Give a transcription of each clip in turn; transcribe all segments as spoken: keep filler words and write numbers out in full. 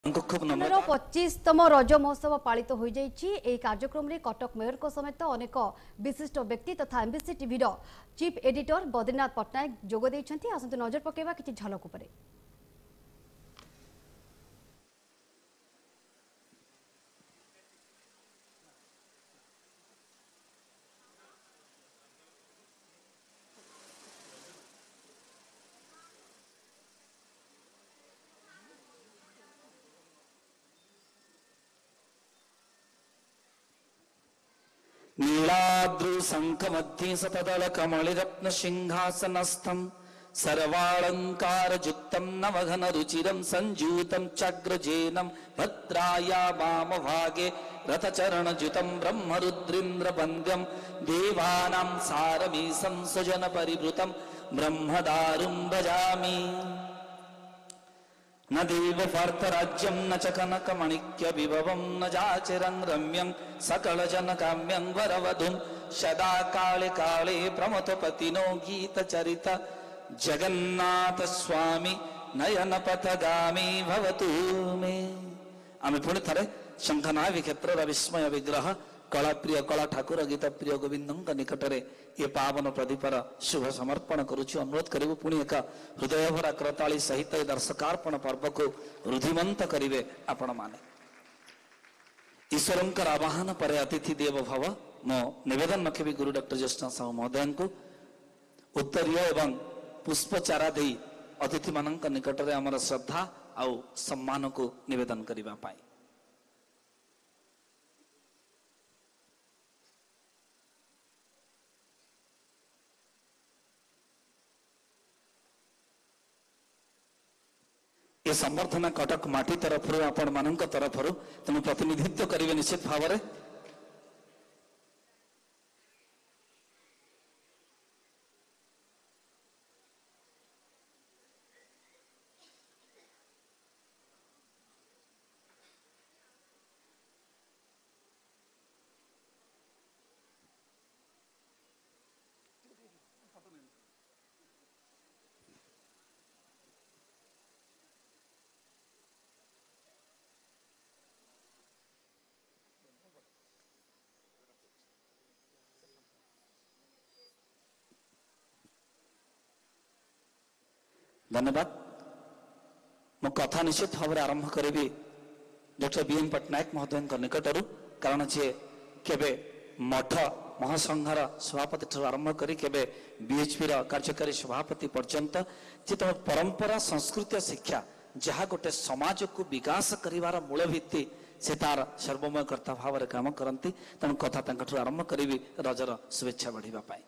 पच्चीसतम रज महोत्सव पालित हो जाइए कार्यक्रम में कटक मेयर को समेत अनेक विशिष्ट व्यक्ति तथा MBC TV chief editor Badrinath Pattanayak जोग देइछन्ति। आसंतु नजर पकेबा किछि झलक उपरे। नीलाद्रु शंखमध्ये सतदल कमलिरत्न सिंहासनस्थं सर्वालंकारयुक्तं नवघन रुचिरं संजूतं चग्रजेनं भद्राया वामभागे रथचरणजुतं ब्रह्मरुद्रेन्द्रवन्द्यं देवानां सारमीशं सुजन परिवृतं ब्रह्मदारुं भजामि। न देवपार्थराज्यं न च कनकमणिक्य विभवं न जाचिरं रम्यं सकलजनकाम्यं वरवधुं सदा काले काले प्रमथपतिनो गीतचरित जगन्नाथ स्वामी नयन पथगामी भवतु मे। आमे पुणी थरे शंखनाभि क्षेत्र विस्मय विग्रह कला प्रिय कला ठाकुर गीत प्रिय गोविंद निकटरे ये पावन प्रदीपर शुभ समर्पण करुछु। अनुरोध करिबु पुणी एक हृदय भरा करताली सहित दर्शकार्पण पर्व को रुधिमंत करिवे आपण माने। ईश्वरंकर आवाहन पर अतिथि देव भव मो निवेदन रखिबि गुरु डॉक्टर ज्येष्ठ साहू महोदय को उत्तरीय एवं पुष्पचारा दे अतिथि मानक निकटरे हमर श्रद्धा आउ सम्मान को निवेदन करिबा पाई। ये संबर्धना कटक माटी तरफ आपण मान तरफ तेणु प्रतिनिधित्व करेंगे निश्चित भाव में। धन्यवाद। मो कथा निश्चित भाव में आरंभ करी डॉक्टर बी एम पट्टनायक महोदय निकटर कारण जे केबे मठ महासंघर सभापति ठार आरंभ करी केबे बीएचपी कार्यकारी सभापति पर्यंत जे तुम परंपरा संस्कृति शिक्षा जहाँ गोटे समाज को विकास करिवार मूल भित्ति से तार सर्वमय कर्ता भाव में काम करती। तेणु कथा आरंभ करी रजर शुभेच्छा बढ़िबा पाई।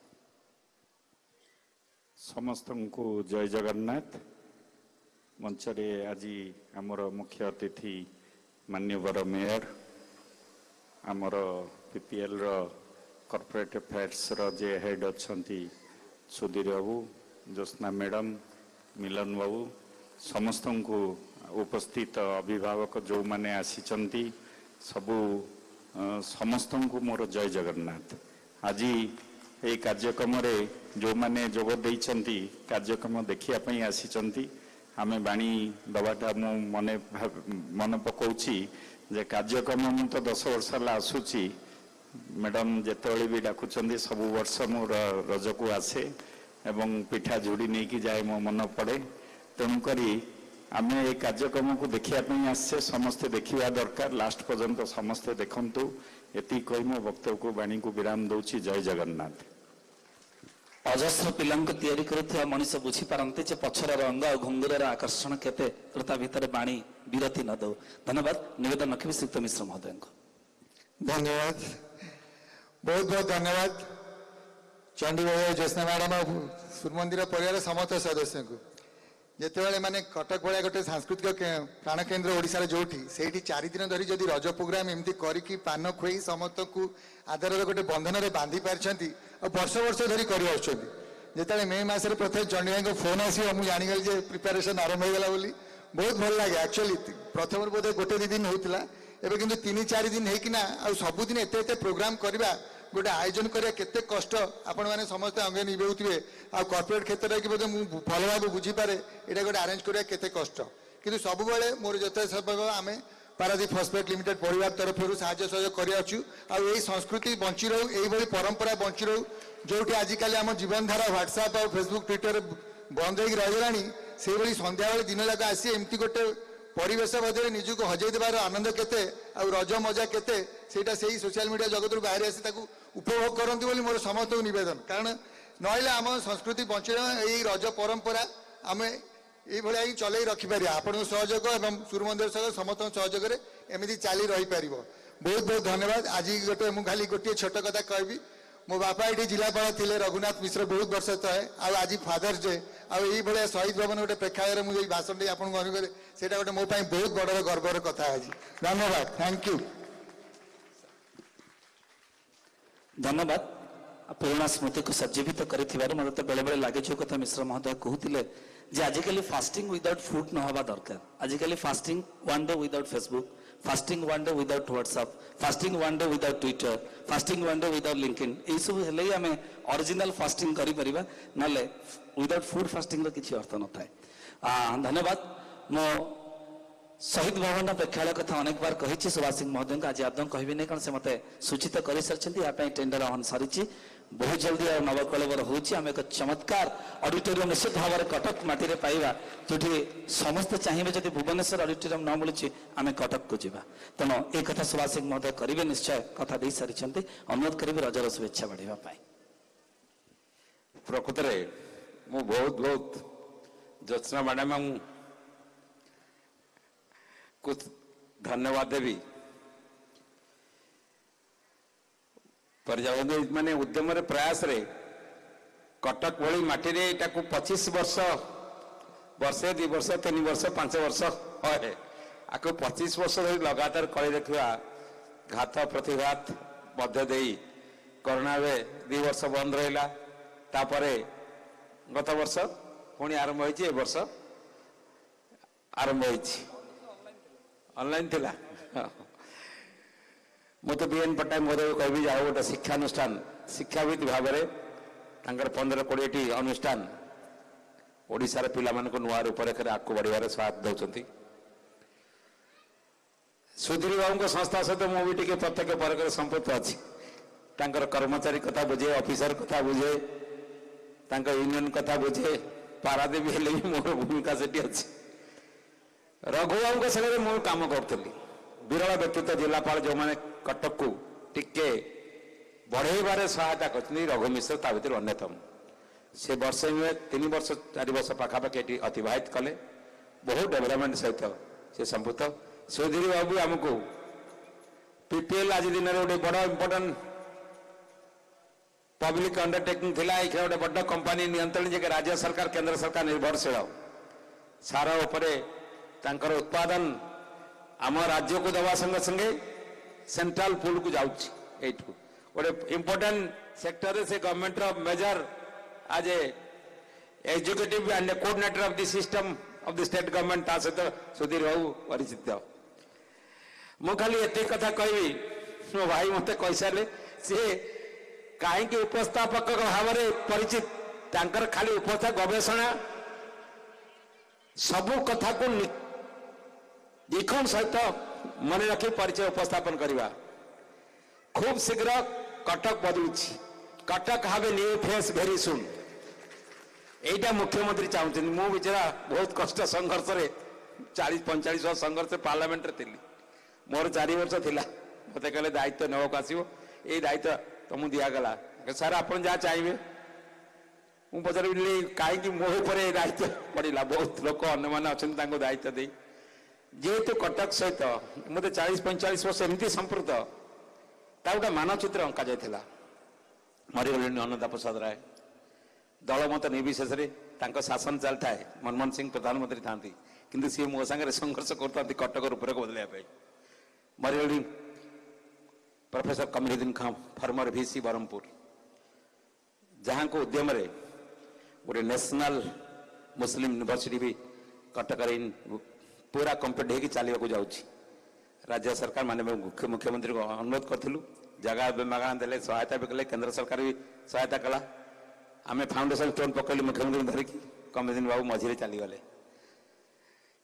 समस्त को जय जगन्नाथ। मंचरे आज आमर मुख्य अतिथि माननीय मेयर आमर पीपीएल कॉर्पोरेट अफेयर्स जे हेड अच्छा सुधीर बाबू ज्योत्ना मैडम मिलन बाबू समस्त को उपस्थित अभिभावक जो माने आसी सबू समस्त को मोर जय जगन्नाथ। आज ये कार्यक्रम जो माने जोग देइछंती कार्यक्रम देखियापी आसी आमे बाणी दबाटा मु मने मन पकाउछि जे कार्यक्रम मु तो दस वर्ष आसूची मैडम जेतबेले भी डाकुचंदी सब वर्ष मु रज को आसे एवं पिठा जोड़ी नहीं कि जाए मो मन पड़े। तेणुकरी आमे ये कार्यक्रम को देखियापी आसे समस्ते देखिया दरकार लास्ट पर्यंत समस्ते देखंतु। एति कहि मो वक्तव्य को बाणी को विराम दउछि। जय जगन्नाथ। अजस्र पिलांक तैयारी करुवा मनीष बुझी पारती जे पछर रंग और घुंगुर आकर्षण केते ता भितर बाणी विरति न दो। धन्यवाद। निवेदन रखिबि श्रीयुक्त मिश्र महोदय को। धन्यवाद, बहुत बहुत धन्यवाद चंडी भाई ज्योत्ना मैडम सूर्यमंदिर परिवार समस्त सदस्य को। जिते माने कटक भाया गोटे सांस्कृतिक प्राण केन्द्र ओडिशार जोठी से चार दिन धरी जदि रज प्रोग्राम एमती करी पान खुई समस्त को आदर गोटे बंधन में बांधि पारिछंती और वर्ष वर्ष धरी कर जिते मे मसरे प्रथम चंडी भाई को फोन आस मुझे जानीगली जे प्रिपेरेसन आरंभ होगा बोली बहुत भल लगे। एक्चुअली प्रथम बोधे गोटे दी दिन होता एवं कितु तीन चार दिन होना सबुदिन एत एत प्रोग्राम करवा गोटे आयोजन करा केते कष्ट आपण मैंने समस्त अंगे निभे आ कॉर्पोरेट क्षेत्र में बोधे भल भाव बुझीपे ये गोटे आरेंज करा केते कष्ट किंतु सब बेले मोर जते सब आम पारादीप फॉस्फेट लिमिटेड परिवार तरफ साहाय्य सहयोग कर संस्कृति बंची रहू यही परंपरा बंची रहू जो आजिकल आम जीवन धारा व्हाट्सएप और फेसबुक ट्विटर बंद हो रही से संध्या बेले दिन जाक आसी एमती गोटे परिवेश मध्य निजक हजई देवार आनंद केते आ रज मजा केते सेटा से सोशल मीडिया जगत बाहर आसी उपभोग करती बोली मोर समस्त निवेदन कारण नहले आम संस्कृति बंची यही रज परंपरा आम ये चल रखिपर आपण सहयोग और सूर्य मंदिर सह समस्त सहयोग एमती चली रही पार बहुत बहुत धन्यवाद। आज गोटे मुझे खाली गोटे छोट कथा कहबी मो बापा ये जिलापाल थे रघुनाथ मिश्र बहुत वर्ष तले आज फादर्स डे आई भाया शहीद भवन गोटे प्रेक्षालय मुझे भाषण टे आपको अनुरोध से गोटे मो बहुत बड़ गर्वर कथा आज धन्यवाद थैंक यू धन्यवाद पुराणा स्मृति को सजीवित कर मत तो बेले बेले लगे जो कथा मिश्र महोदय कहते आजिकल फास्टिंग विदाउट फूड न हवा दरकार आजिकल fasting one day without Facebook fasting one day without WhatsApp fasting one day without Twitter fasting one day without LinkedIn ये सब हेले आम ओरिजिनल फास्टिंग करि परिबा नले विदाउट फूड फास्टिंग किसी अर्थ न थाए। धन्यवाद मो शहीद भवन प्रेक्षालय कथा अनेक बार कही सुभाष सिंह महोदय आज आदम कहबी नहीं कारण से मत सूचित कर सारी टेंडर आह्वान सारी बहुत जल्दी और नवकलेवर होम एक चमत्कार ऑडिटोरियम निश्चित भाव में कटक माटी पाइबा जो समस्ते चाहिए जब भुवनेश्वर ऑडिटोरियम न मिलूँ आम कटक को जावा तेणु एक कथा सुभाष सिंह महोदय करेंगे निश्चय कथा दे सारी अनुरोध करी रजर शुभेच्छा बढ़ावा प्रकृत में मु बहुत बहुत ज्योत्सना मैडम कुछ धन्यवाद देवी प्रजाबंधु माने उद्यम प्रयास रे कटक भली माटी रे एटा को पच्चीस वर्ष वर्षे दि वर्ष तीन वर्ष पांच वर्ष है आको पच्चीस वर्ष धरी लगातार कर रखा घात प्रतिघात मध्य देई कोरोना रे दि वर्ष बंद रहिला तापरे गत वर्ष पुणी आरंभ होइछि ए वर्ष आरंभ होइछि ऑनलाइन थिला मत बीएन पट्टनायक महोदय कहबी जाओ गोटे शिक्षानुष्ठान शिक्षाविद भाव में पंद्रह कोड़े अनुष्ठान ओडिशार पिला नुआ रूपरेखा आगू बढ़ार साथ दौरान सुधीर बाबू संस्था सहित मुझे प्रत्यक्ष परक संपृक्त अच्छी कर्मचारी कथा बुझे ऑफिसर कथा बुझे यूनियन कथा बुझे पारादीप हेले भी मोर भूमिका से अच्छी रघु बाबू संगे मु कम करी विरल व्यक्तित्व जिलापाल जो मैंने कटक को टिके बढ़ेबार सहायता कर रघु मिश्र ता भर अन्यतम से वर्ष नुहे तीन वर्ष चार वर्ष पाखापाखि अतिवाहित कले बहुत डेवलपमेंट सहित से संपुत सुधीर बाबू आमको पीपीएल आज दिन में गोटे बड़ इंपोर्टाट पब्लिक अंडरटेकिंग थिला ये गोटे बड़ कंपनी नियंत्रण जे राज्य सरकार केंद्र सरकार निर्भरशील सार उपरे तांकर उत्पादन आम राज्य को दवा संगे संगे सेंट्रल पूल को जाउछि एठू गोटे इंपोर्टेंट सेक्टर से गवर्नमेंट ऑफ मेजर आज a executive and coordinator of the system of the state government ता सहित सुधीर बाबू परिचित मु खाली एते कथा कहबी मो भाई मते कहि सारे से कहीं उपस्थापक भाव में परिचित तांकर खाली उपस्था गवेषणा सबू कथा को निखम सहित मन रखी परिचय उपस्थापन करवा खूब शीघ्र कटक बदलुची कटक हावे न्यू फेस वेरी सुन एटा मुख्यमंत्री चाहते मु बेचारा बहुत कष्ट संघर्ष रे चालीस पैंतालीस वर्ष संघर्ष पार्लियामेंट रे थिली मोर चार वर्ष थिला मते कहले दायित्व नेवक आसीबो ए दायित्व तुमको दिगला सर आप जहाँ चाहिए मुझे पचारि कहीं मो पर दायित्व पड़ा बहुत लोक अन्य अच्छा दायित्व दे जेहेतु कटक सहित मत चालीस पैंतालीस वर्ष एमती संपृक्त ता गोटे मानचित्र अंका जाता मरीगले अन्नदा प्रसाद राय दल मत निर्विशेष शासन चल था मनमोहन सिंह प्रधानमंत्री था कि सी मो सागर संघर्ष करता कटक रूपरेख बदलवाई मरीगली professor Kamruddin Khan former VC Berhampur जहाँ को उद्यम रे गोटे नेशनल मुस्लिम यूनिवर्सिटी भी कटक पूरा कंप्लीट होगी चलने जाऊँगी राज्य सरकार मान मुख्यमंत्री को अनुरोध करूँ जगह मागणा देले सहायता भी कले केंद्र सरकार भी सहायता कला आम फाउंडेशन स्टोन पकड़े मुख्यमंत्री धरिकी कमरुद्दीन बाबू मझे चलीगले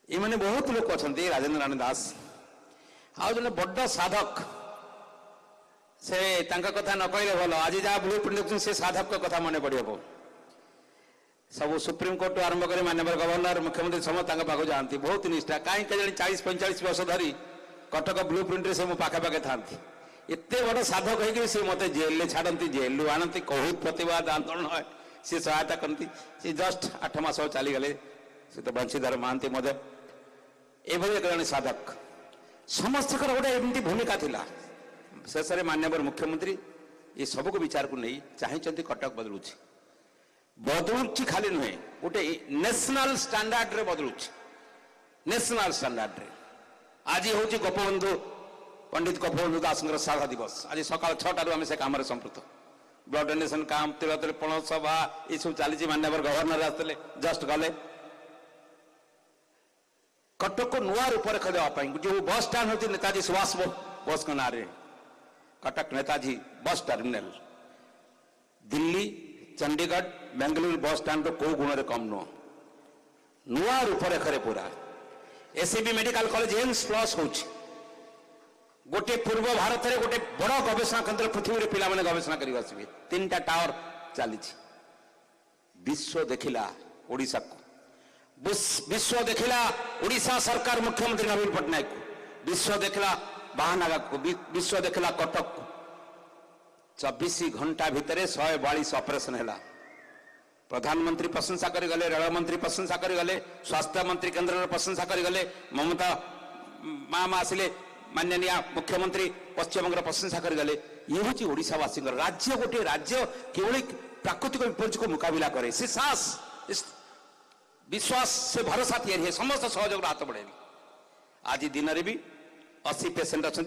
ये बहुत लोक अच्छा राजेंद्र नारायण दास आज जन बड़ साधक से तांका कथा न कहले भल आज जहाँ ब्लू प्रिंट से साधक कथा मन पड़े सब सुप्रीम कोर्ट आरंभ कर माननीय गवर्नर मुख्यमंत्री समस्त पाक जाती बहुत निष्ठा कहीं कहीं चालीस पैंचाश वर्ष धरी कटक ब्लू प्रिंट से मो पाखे था एत बड़ साधक हो मत जेल छाड़ती जेलू आणती बहुत प्रतिवाद आंदोलन है सी सहायता करती सी जस्ट आठ मस चलीगले सी तो बंशीधर महांती महोदय एभली एक जन साधक समस्त गोटे एमती भूमिका थिला शेष में माननीय मुख्यमंत्री ये सबको विचार को नहीं चाहते कटक बदलुची बदलुची खाली नुहे गोटे नेशनल स्टैंडर्ड रे बदलुची नेशनल स्टैंडर्ड रे आज हूँ गोपबंधु पंडित गोपबंधु दास श्राद्ध दिवस आज सकाल छटार आम से कम संपृक्त ब्लड डोनेशन काम तिल तिलपण सभा ये सब चली माननीय गवर्नर आसते जस्ट गले कटक को नुआ रूप रेखा देवाई जो बस स्टाण्ड होती नेताजी सुभाष बोस ना कटक नेताजी बस टर्मिनल दिल्ली चंडीगढ़ बेंगलुरु बस स्टाण्ड रो को गुण कम नुह नुआ रूपरेखा पूरा SCB medical college AIIMS plus हो गोटे पूर्व भारत में गोटे बड़ गवेषणा केन्द्र पृथ्वी में पिला माने गवेषणा करी आसबे तीन टा टावर चली विश्व देखिला ओडिशा को विश्व देखिला ओडिशा सरकार मुख्यमंत्री नवीन पट्टनायक को विश्व देखिला बाहानागा को विश्व देखिला कटक को चौबीस घंटा भितर शहे बयालीस ऑपरेशन है प्रधानमंत्री प्रशंसा कर गले रेल मंत्री प्रशंसा कर गले स्वास्थ्य मंत्री केंद्र प्रशंसा कर गले ममता माम आसिले माननीय मुख्यमंत्री पश्चिम बंग प्रशंसा कर गले ये हूँ ओडिशावासी राज्य गोटे राज्य केवल प्राकृतिक विपर्य को मुकाबला करे से साहस विश्वास से भरोसा तैयारी है समस्त सहयोग हाथ बढ़े आज दिन में भी अस्सी पेसेंट अच्छा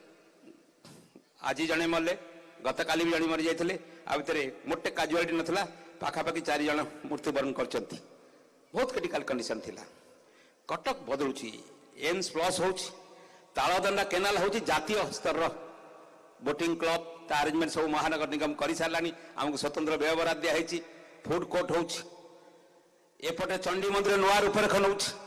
आज जड़े मरले गत काली भी जड़े मरी जाते आ भितर मोटे काजुआलिटी नाला पाखापाखि चार जन मृत्युवरण कर बहुत क्रिटिकल कंडीशन थिला कटक बदलुची एम्स प्लस हो तालदंडा केनाल हूँ जातीय स्तर बोटिंग क्लब ता अरेंजमेंट सब महानगर निगम कर सारा आमको स्वतंत्र व्यय बराद दिखाई फूड कोर्ट हो एपटे चंडी मंदिर नुआ रूपरेखा नौ